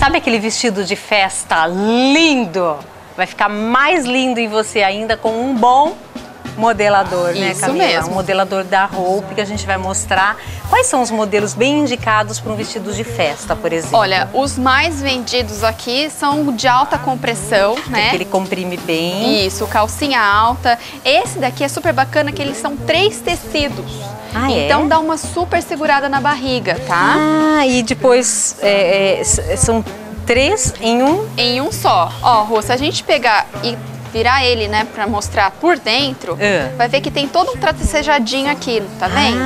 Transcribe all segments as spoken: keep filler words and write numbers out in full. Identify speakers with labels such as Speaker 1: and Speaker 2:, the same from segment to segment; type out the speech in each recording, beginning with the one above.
Speaker 1: Sabe aquele vestido de festa lindo? Vai ficar mais lindo em você ainda com um bom modelador, né,
Speaker 2: Isso
Speaker 1: Camila?
Speaker 2: mesmo.
Speaker 1: Um modelador da Hope que a gente vai mostrar. Quais são os modelos bem indicados para um vestido de festa, por exemplo?
Speaker 2: Olha, os mais vendidos aqui são de alta compressão, né?
Speaker 1: Que ele comprime bem.
Speaker 2: Isso, calcinha alta. Esse daqui é super bacana que eles são três tecidos.
Speaker 1: Ah, é?
Speaker 2: Então dá uma super segurada na barriga, tá?
Speaker 1: Ah, e depois é, é, são três em um?
Speaker 2: Em um só. Ó, Rô, se a gente pegar e virar ele, né, pra mostrar por dentro,
Speaker 1: É.
Speaker 2: vai ver que tem todo um tracejadinho aqui, tá vendo?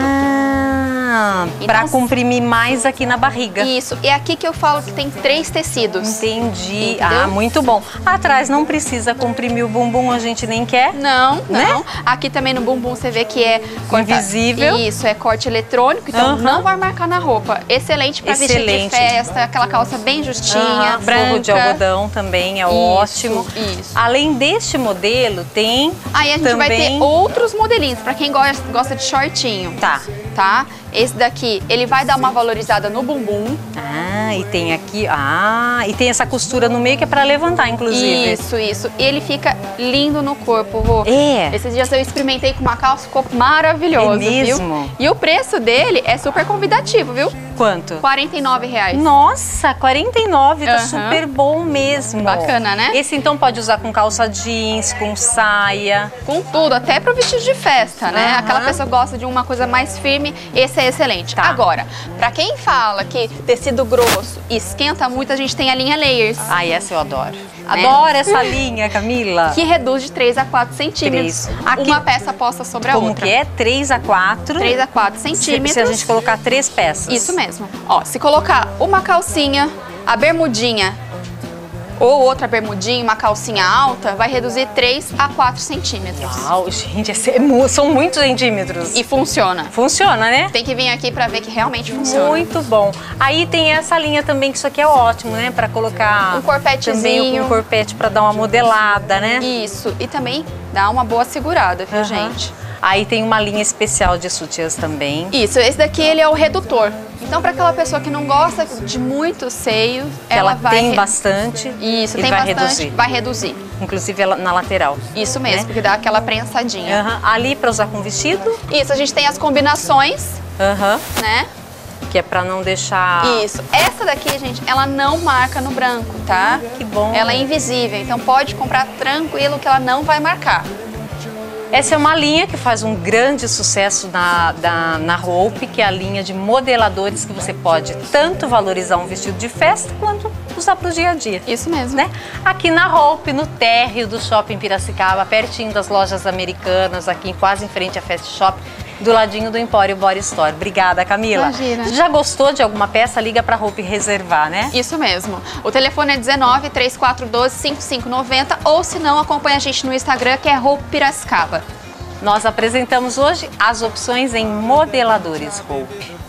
Speaker 1: Ah,
Speaker 2: Então,
Speaker 1: pra comprimir mais aqui na barriga.
Speaker 2: Isso, é aqui que eu falo que tem três tecidos.
Speaker 1: Entendi.
Speaker 2: Entendeu?
Speaker 1: Ah, muito bom. Atrás não precisa comprimir o bumbum, a gente nem quer.
Speaker 2: Não,
Speaker 1: Né?
Speaker 2: não. Aqui também no bumbum você vê que é corta-
Speaker 1: Invisível.
Speaker 2: Isso, é corte eletrônico, então
Speaker 1: Aham.
Speaker 2: não vai marcar na roupa. Excelente pra vestir de
Speaker 1: Excelente.
Speaker 2: festa, aquela calça bem justinha,
Speaker 1: Ah,
Speaker 2: branca.
Speaker 1: forro de algodão também é
Speaker 2: Isso,
Speaker 1: ótimo.
Speaker 2: isso.
Speaker 1: Além deste modelo, tem
Speaker 2: Aí a gente
Speaker 1: também...
Speaker 2: vai ter outros modelinhos, pra quem gosta, gosta de shortinho.
Speaker 1: Tá.
Speaker 2: Tá? Esse daqui, ele vai dar uma valorizada no bumbum.
Speaker 1: Ah, e tem aqui... Ah, e tem essa costura no meio que é pra levantar, inclusive.
Speaker 2: Isso, isso. E ele fica lindo no corpo, Rô.
Speaker 1: É.
Speaker 2: Esses dias eu experimentei com uma calça, ficou maravilhoso,
Speaker 1: É mesmo?
Speaker 2: viu? E o preço dele é super convidativo, viu?
Speaker 1: Quanto?
Speaker 2: quarenta e nove reais.
Speaker 1: Nossa, quarenta e nove, tá
Speaker 2: Aham.
Speaker 1: super bom mesmo.
Speaker 2: Bacana, né?
Speaker 1: Esse então pode usar com calça jeans, com saia.
Speaker 2: Com tudo, até pro vestido de festa, né?
Speaker 1: Aham.
Speaker 2: Aquela pessoa que gosta de uma coisa mais firme, esse é excelente.
Speaker 1: Tá.
Speaker 2: Agora, pra quem fala que tecido grosso esquenta muito, a gente tem a linha Layers,
Speaker 1: Ai, essa eu adoro. Adoro essa linha, Camila.
Speaker 2: que reduz de três a quatro centímetros.
Speaker 1: Três. Aqui-
Speaker 2: Uma peça posta sobre a
Speaker 1: Como
Speaker 2: outra.
Speaker 1: que é? três a quatro.
Speaker 2: três a quatro
Speaker 1: Se,
Speaker 2: centímetros.
Speaker 1: se a gente colocar três peças.
Speaker 2: Isso mesmo. Ó, se colocar uma calcinha, a bermudinha ou outra bermudinha, uma calcinha alta, vai reduzir três a quatro centímetros.
Speaker 1: Uau, gente, esse é mu- são muitos centímetros.
Speaker 2: E funciona.
Speaker 1: Funciona, né?
Speaker 2: Tem que vir aqui pra ver que realmente funciona.
Speaker 1: Muito bom. Aí tem essa linha também, que isso aqui é ótimo, né? Pra colocar
Speaker 2: Um corpetezinho.
Speaker 1: também um corpete pra dar uma modelada, né?
Speaker 2: Isso. E também dá uma boa segurada, viu,
Speaker 1: Aham.
Speaker 2: gente?
Speaker 1: Aí tem uma linha especial de sutiãs também.
Speaker 2: Isso, esse daqui ele é o redutor. Então, para aquela pessoa que não gosta de muito seio,
Speaker 1: Que ela,
Speaker 2: vai
Speaker 1: tem
Speaker 2: re-
Speaker 1: bastante.
Speaker 2: Isso,
Speaker 1: ele
Speaker 2: tem
Speaker 1: vai
Speaker 2: bastante,
Speaker 1: reduzir.
Speaker 2: vai reduzir.
Speaker 1: Inclusive ela- na lateral.
Speaker 2: Isso mesmo,
Speaker 1: Né?
Speaker 2: porque dá aquela prensadinha.
Speaker 1: Aham. Ali pra usar com vestido.
Speaker 2: Isso, a gente tem as combinações,
Speaker 1: Aham.
Speaker 2: né?
Speaker 1: Que é pra não deixar...
Speaker 2: Isso. Essa daqui, gente, ela não marca no branco, tá?
Speaker 1: Que bom.
Speaker 2: Ela é invisível, então pode comprar tranquilo que ela não vai marcar.
Speaker 1: Essa é uma linha que faz um grande sucesso na, da, na Hope, que é a linha de modeladores que você pode tanto valorizar um vestido de festa quanto usar para o dia a dia.
Speaker 2: Isso mesmo.
Speaker 1: Né? Aqui na Hope, no térreo do Shopping Piracicaba, pertinho das lojas americanas, aqui quase em frente à Fast Shop, do ladinho do Empório Body Store. Obrigada, Camila.
Speaker 2: Imagina.
Speaker 1: Já gostou de alguma peça? Liga para a Hope reservar, né?
Speaker 2: Isso mesmo. O telefone é dezenove, trinta e quatro, doze, cinquenta e cinco noventa ou se não, acompanha a gente no Instagram, que é Hope Piracicaba.
Speaker 1: Nós apresentamos hoje as opções em modeladores Hope.